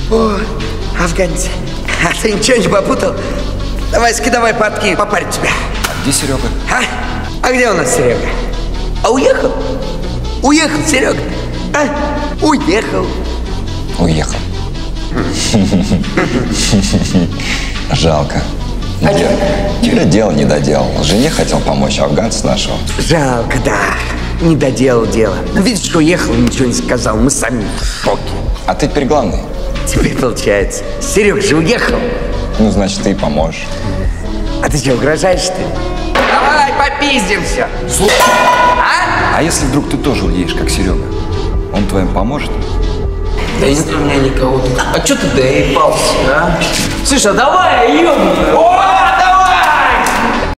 О, афганцы. А ты ничего не попутал? Давай, скидывай портки, попарить тебя. Где Серега? А где у нас Серега? А уехал? Уехал, Серега. Уехал. Уехал. Жалко. Дело не доделал. Жене хотел помочь, афганца нашел. Жалко, да. Не доделал дело. Видишь, уехал, ничего не сказал. Мы сами в шоке. А ты теперь главный. Теперь получается. Серег же уехал. Ну, значит, ты и поможешь. А ты что, угрожаешь, что ли? Давай, попиздимся. Слушай, а если вдруг ты тоже уедешь, как Серега? Он твоим поможет? Да нет у меня никого тут. А что ты доебался, а? Слушай, а давай, ёбаный.